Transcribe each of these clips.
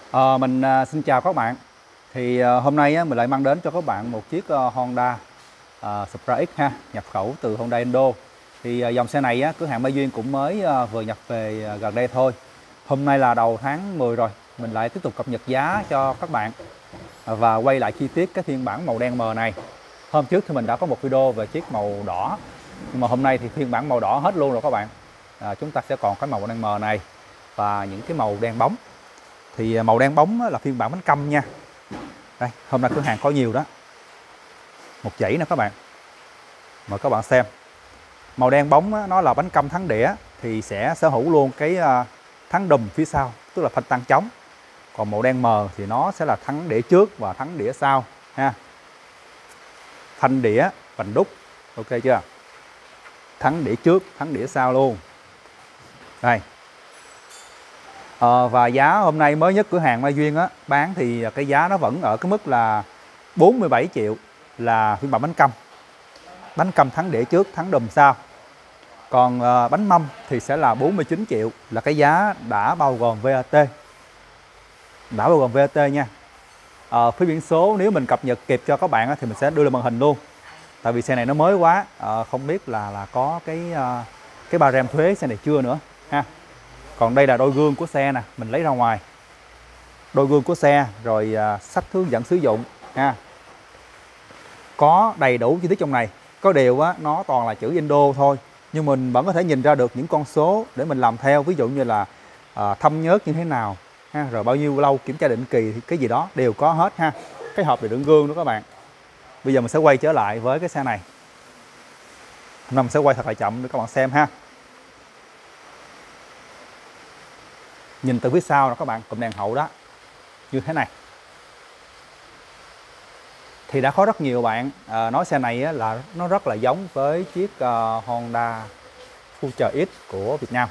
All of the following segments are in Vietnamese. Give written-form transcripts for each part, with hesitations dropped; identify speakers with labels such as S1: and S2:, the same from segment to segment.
S1: Xin chào các bạn. Hôm nay mình lại mang đến cho các bạn một chiếc Honda Supra X ha, nhập khẩu từ Honda Indo. Dòng xe này cửa hàng Mai Duyên cũng mới vừa nhập về gần đây thôi. Hôm nay là đầu tháng 10 rồi, mình lại tiếp tục cập nhật giá cho các bạn và quay lại chi tiết cái phiên bản màu đen mờ này. Hôm trước thì mình đã có một video về chiếc màu đỏ, nhưng mà hôm nay thì phiên bản màu đỏ hết luôn rồi các bạn. Chúng ta sẽ còn cái màu đen mờ này và những cái màu đen bóng. Màu đen bóng là phiên bản bánh căm nha. Đây, hôm nay cửa hàng có nhiều đó. Một dãy nè các bạn. Mời các bạn xem. Màu đen bóng nó là bánh căm thắng đĩa thì sẽ sở hữu luôn cái thắng đùm phía sau, tức là phanh tăng chống. Còn màu đen mờ thì nó sẽ là thắng đĩa trước và thắng đĩa sau ha. Phanh đĩa, vành đúc. Ok chưa? Thắng đĩa trước, thắng đĩa sau luôn. Đây. Và giá hôm nay mới nhất cửa hàng Mai Duyên bán thì cái giá nó vẫn ở cái mức là 47 triệu là phiên bản bánh căm. Bánh căm thắng đĩa trước, thắng đùm sau. Còn bánh mâm thì sẽ là 49 triệu là cái giá đã bao gồm VAT. Đã bao gồm VAT nha. Phía biển số nếu mình cập nhật kịp cho các bạn thì mình sẽ đưa lên màn hình luôn. Tại vì xe này nó mới quá, không biết là có cái ba rem thuế xe này chưa nữa ha. Còn đây là đôi gương của xe nè, mình lấy ra ngoài. Đôi gương của xe rồi sách hướng dẫn sử dụng ha. Có đầy đủ chi tiết trong này. Có điều nó toàn là chữ Indo thôi, nhưng mình vẫn có thể nhìn ra được những con số để mình làm theo, ví dụ như là thâm nhớt như thế nào ha, rồi bao nhiêu lâu kiểm tra định kỳ thì cái gì đó đều có hết ha. Cái hộp để đựng gương đó các bạn. Bây giờ mình sẽ quay trở lại với cái xe này. Hôm nay mình sẽ quay thật là chậm để các bạn xem ha. Nhìn từ phía sau đó các bạn, cụm đèn hậu đó như thế này. Thì đã có rất nhiều bạn nói xe này là nó rất là giống với chiếc Honda Future X của Việt Nam.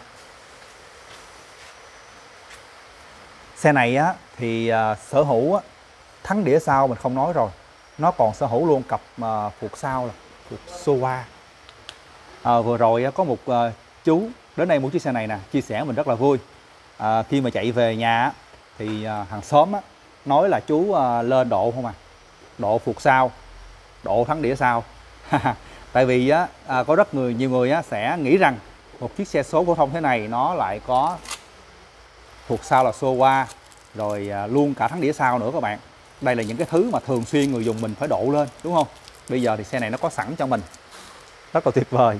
S1: Xe này thì sở hữu thắng đĩa sau mình không nói rồi, nó còn sở hữu luôn cặp phuộc sau là phuộc Showa. Vừa rồi có một chú đến đây mua chiếc xe này nè, chia sẻ mình rất là vui. Khi mà chạy về nhà thì hàng xóm nói là chú lên độ không à, độ phuộc sau, độ thắng đĩa sau. Tại vì có nhiều người sẽ nghĩ rằng một chiếc xe số phổ thông thế này nó lại có phuộc sau là Showa, rồi luôn cả thắng đĩa sau nữa các bạn. Đây là những cái thứ mà thường xuyên người dùng mình phải độ lên, đúng không? Bây giờ thì xe này nó có sẵn cho mình, rất là tuyệt vời.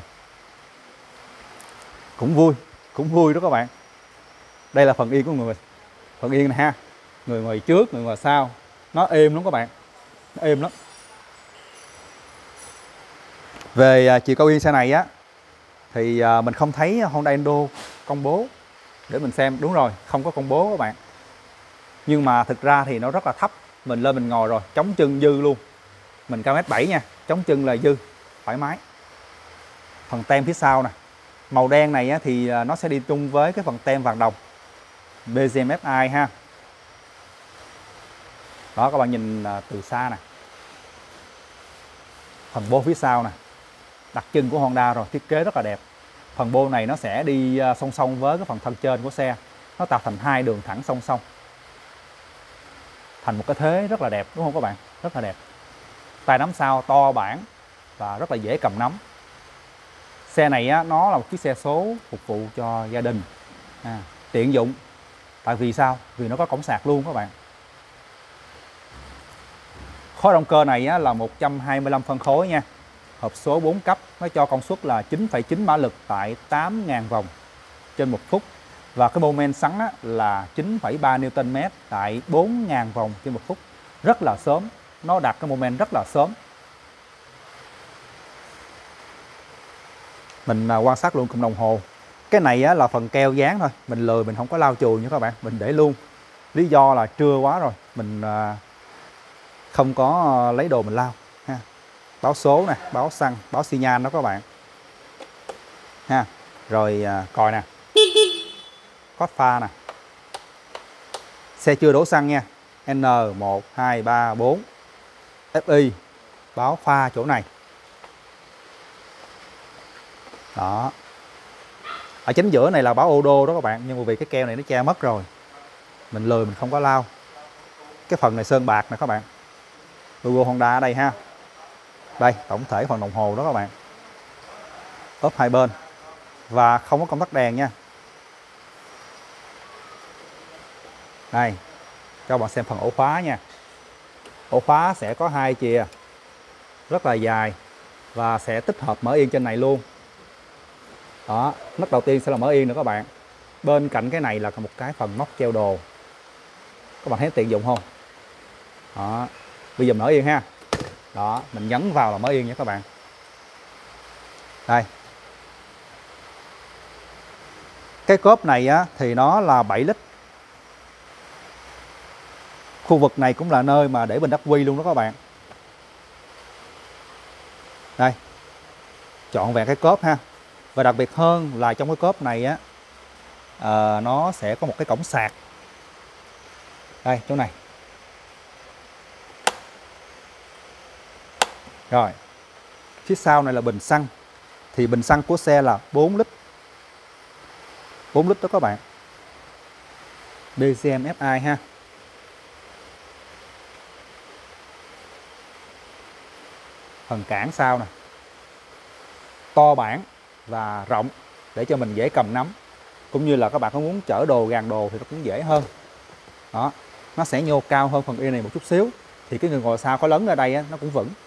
S1: Cũng vui đó các bạn. Đây là phần yên của người mình. Phần yên này ha. Người ngồi trước, người ngồi sau. Nó êm lắm các bạn. Nó êm lắm. Về chiều cao yên xe này thì mình không thấy Honda Indo công bố để mình xem. Đúng rồi, không có công bố các bạn. Nhưng mà thực ra thì nó rất là thấp. Mình lên mình ngồi rồi, chống chân dư luôn. Mình cao 1m7 nha, chống chân là dư, thoải mái. Phần tem phía sau nè. Màu đen này thì nó sẽ đi chung với cái phần tem vàng đồng BGMFI ha. Đó, các bạn nhìn từ xa nè. Phần bô phía sau nè, đặc trưng của Honda rồi, thiết kế rất là đẹp. Phần bô này nó sẽ đi song song với cái phần thân trên của xe. Nó tạo thành hai đường thẳng song song, thành một cái thế rất là đẹp, đúng không các bạn? Rất là đẹp. Tay nắm sau to bản và rất là dễ cầm nắm. Xe này nó là một chiếc xe số phục vụ cho gia đình, tiện dụng. Tại vì sao? Vì nó có cổng sạc luôn các bạn. Khối động cơ này là 125 phân khối nha. Hộp số 4 cấp, nó cho công suất là 9,9 mã lực tại 8.000 vòng trên 1 phút. Và cái mô men xoắn là 9,3 Nm tại 4.000 vòng trên 1 phút. Rất là sớm, nó đạt cái mô men rất là sớm. Mình quan sát luôn cụm đồng hồ. Cái này là phần keo dán thôi, mình lười mình không có lau chùi nha các bạn, mình để luôn. Lý do là trưa quá rồi, mình không có lấy đồ mình lau ha. Báo số nè, báo xăng, báo xi nhan đó các bạn ha. Rồi còi nè, cót pha nè. Xe chưa đổ xăng nha, N1 2 3 4 FI, báo pha chỗ này đó. Ở chính giữa này là báo ô đô đó các bạn, nhưng mà vì cái keo này nó che mất rồi. Mình lười mình không có lau. Cái phần này sơn bạc nè các bạn, logo Honda ở đây ha. Đây tổng thể phần đồng hồ đó các bạn, ốp hai bên và không có công tắc đèn nha. Đây cho bạn xem phần ổ khóa nha. Ổ khóa sẽ có hai chìa rất là dài và sẽ tích hợp mở yên trên này luôn. Đó, nấc đầu tiên sẽ là mở yên nữa các bạn. Bên cạnh cái này là một cái phần móc treo đồ. Các bạn thấy tiện dụng không? Đó, bây giờ mở yên ha. Đó, mình nhấn vào là mở yên nha các bạn. Đây. Cái cốp này á, thì nó là 7 lít. Khu vực này cũng là nơi mà để bình ắc quy luôn đó các bạn. Đây. Trọn vẹn cái cốp ha. Và đặc biệt hơn là trong cái cốp này á, nó sẽ có một cái cổng sạc. Đây, chỗ này. Rồi. Phía sau này là bình xăng. Thì bình xăng của xe là 4 lít. 4 lít đó các bạn. DCM FI ha. Phần cản sau nè, to bản và rộng để cho mình dễ cầm nắm, cũng như là các bạn có muốn chở đồ gàn đồ thì nó cũng dễ hơn. Đó, nó sẽ nhô cao hơn phần yên này một chút xíu, thì cái người ngồi sau có lấn ở đây á, nó cũng vững.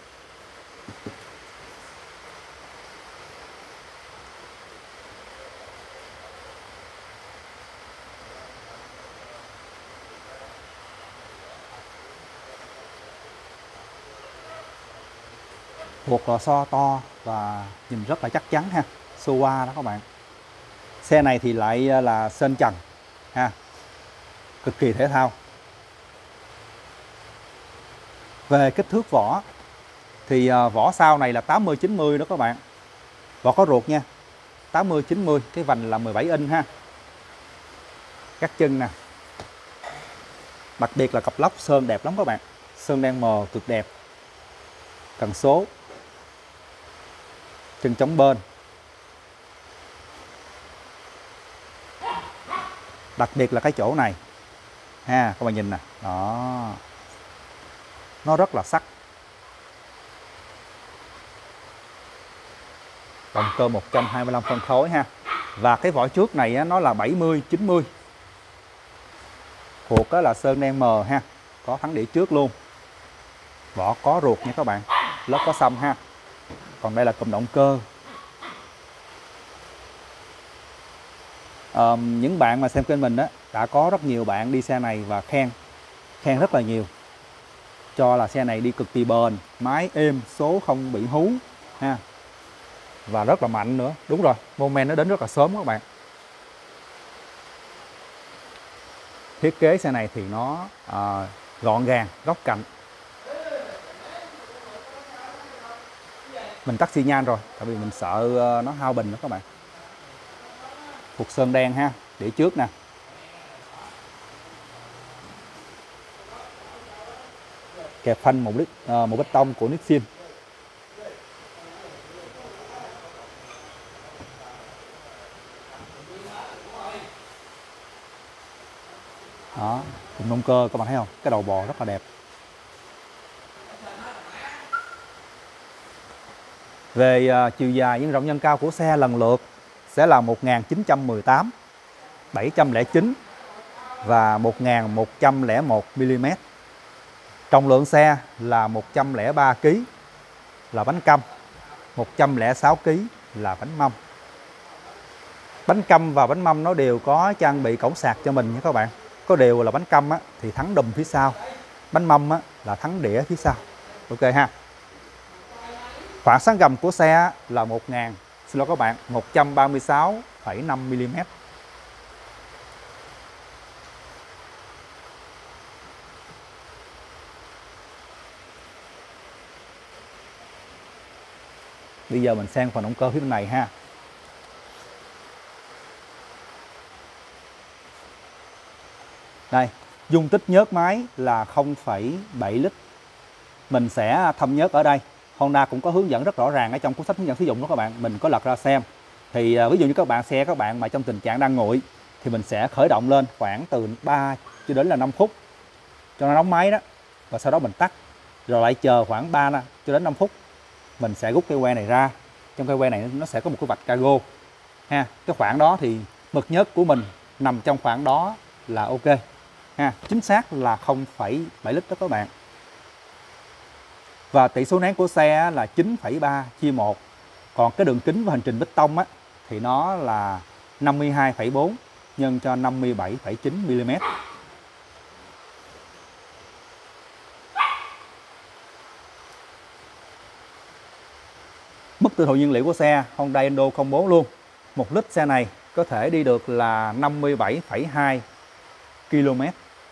S1: Buộc lò xo to và nhìn rất là chắc chắn ha. Showa đó các bạn. Xe này thì lại là sơn trần ha, cực kỳ thể thao. Về kích thước vỏ thì vỏ sau này là 80-90 đó các bạn. Vỏ có ruột nha, 80-90. Cái vành là 17 inch ha. Các chân nè, đặc biệt là cặp lốc sơn đẹp lắm các bạn. Sơn đen mờ cực đẹp. Cần số, chân chống bên. Đặc biệt là cái chỗ này ha, các bạn nhìn nè. Đó, nó rất là sắc. Động cơ 125 phân khối ha. Và cái vỏ trước này á, nó là 70-90. Thuộc là sơn đen mờ ha, có thắng đĩa trước luôn. Vỏ có ruột nha các bạn, lớp có xăm ha. Còn đây là cụm động cơ. Những bạn mà xem kênh mình á, đã có rất nhiều bạn đi xe này và khen rất là nhiều, cho là xe này đi cực kỳ bền, máy êm, số không bị hú ha, và rất là mạnh nữa. Đúng rồi, moment nó đến rất là sớm các bạn. Thiết kế xe này thì nó gọn gàng, góc cạnh. Mình tắt xi nhan rồi, tại vì mình sợ nó hao bình đó các bạn. Thuộc sơn đen ha, đĩa trước nè. Kẹp phanh một bê tông của Nixin. Đó, cùng động cơ các bạn thấy không? Cái đầu bò rất là đẹp. Về chiều dài nhân rộng nhân cao của xe lần lượt sẽ là 1918, 709 và 1101 mm. Trọng lượng xe là 103 kg là bánh căm, 106 kg là bánh mâm. Bánh căm và bánh mâm nó đều có trang bị cổng sạc cho mình nha các bạn. Có điều là bánh căm á, thì thắng đùm phía sau, bánh mâm á, là thắng đĩa phía sau. Ok ha. Khoảng sáng gầm của xe là 136,5 mm. Bây giờ mình sang phần động cơ phía bên này ha. Đây, dung tích nhớt máy là 0,7 lít. Mình sẽ thâm nhớt ở đây. Honda cũng có hướng dẫn rất rõ ràng ở trong cuốn sách hướng dẫn sử dụng đó các bạn. Mình có lật ra xem. Thì ví dụ như các bạn xe các bạn mà trong tình trạng đang nguội thì mình sẽ khởi động lên khoảng từ 3 cho đến là 5 phút cho nó nóng máy đó, và sau đó mình tắt, rồi lại chờ khoảng 3 cho đến 5 phút. Mình sẽ rút cây que này ra. Trong cây que này nó sẽ có một cái vạch cargo ha. Cái khoảng đó thì mực nhớt của mình nằm trong khoảng đó là ok ha. Chính xác là 0,7 lít đó các bạn. Và tỷ số nén của xe là 9,3/1. Còn cái đường kính và hành trình bê tông á thì nó là 52,4 nhân cho 57,9 mm. Mức tiêu thụ nhiên liệu của xe Honda Endo công bố luôn. 1 lít xe này có thể đi được là 57,2 km.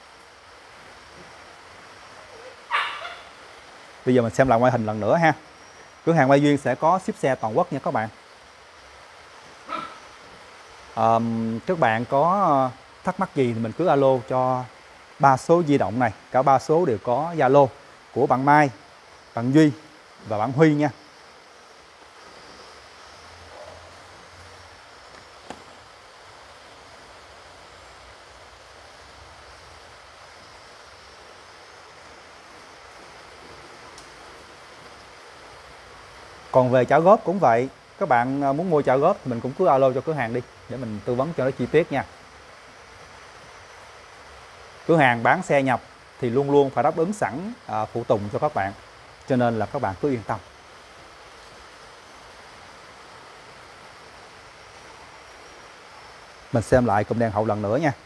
S1: Bây giờ mình xem lại ngoại hình lần nữa ha. Cửa hàng Mai Duyên sẽ có ship xe toàn quốc nha các bạn. Các bạn có thắc mắc gì thì mình cứ alo cho 3 số di động này. Cả 3 số đều có Zalo của bạn Mai, bạn Duy và bạn Huy nha. Còn về trả góp cũng vậy. Các bạn muốn mua trả góp thì mình cũng cứ alo cho cửa hàng đi để mình tư vấn cho nó chi tiết nha. Cửa hàng bán xe nhập thì luôn luôn phải đáp ứng sẵn phụ tùng cho các bạn, cho nên là các bạn cứ yên tâm. Mình xem lại cụm đèn hậu lần nữa nha.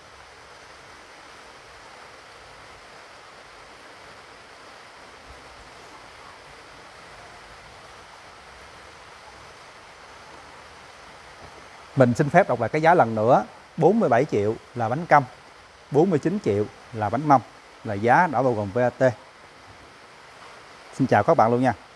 S1: Mình xin phép đọc lại cái giá lần nữa. 47 triệu là bánh căm, 49 triệu là bánh mâm, là giá đã bao gồm VAT. Xin chào các bạn luôn nha.